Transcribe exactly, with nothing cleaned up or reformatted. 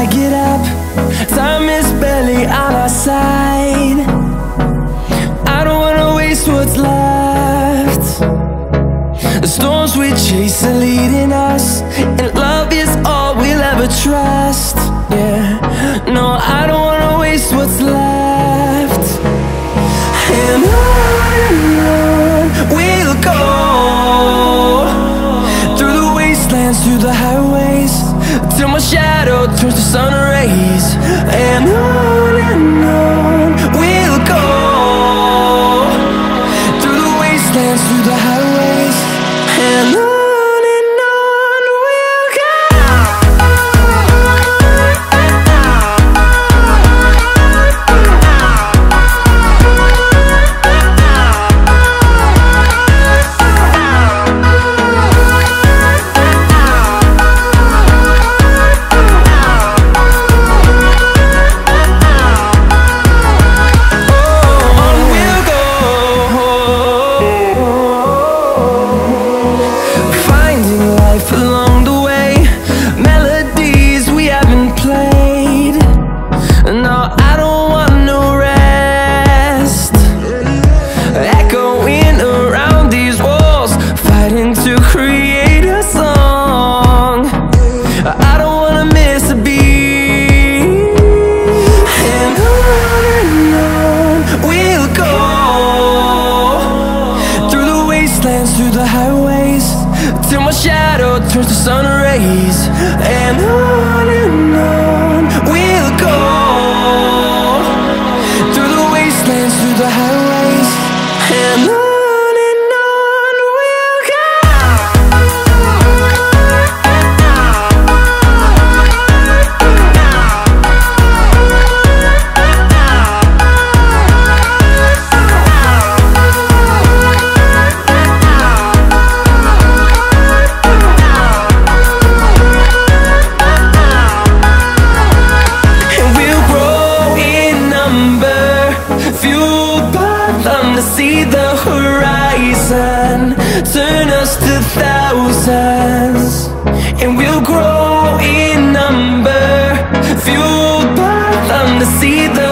I get up, time is barely on our side. I don't wanna waste what's left. The storms we chase are leading us, and love is all we'll ever trust. Yeah, no, I don't wanna waste what's left. And on and on we'll go, through the wastelands, through the highways, till my shadow turns to sun rays. And on and on we'll go, through the wastelands, through the highways, and on. Through the highways, till my shadow turns to sun rays. And on and on we'll go, through the wastelands, through the highways, and on. See the horizon turn us to thousands, and we'll grow in number, fueled by them to see the